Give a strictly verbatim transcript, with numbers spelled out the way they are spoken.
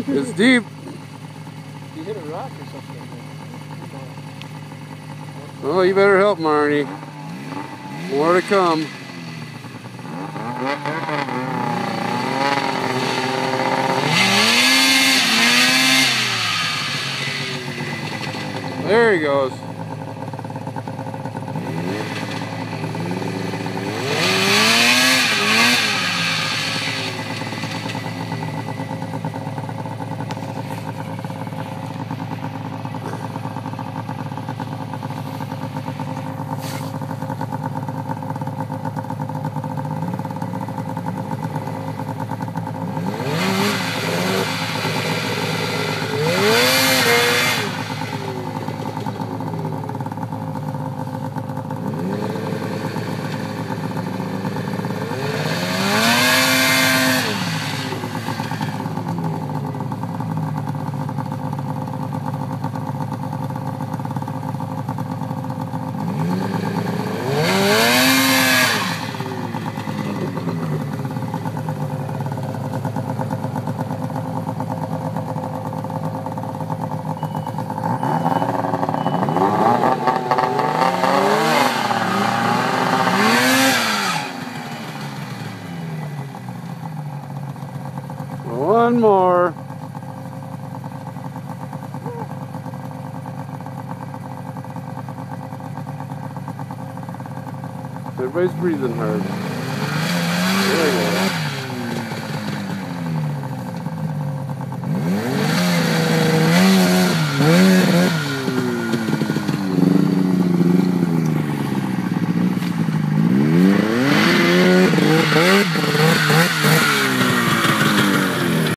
It's deep. You hit a rock or something. Oh, you better help, Marnie. More to come. There he goes. One more. Everybody's breathing hard. There we go.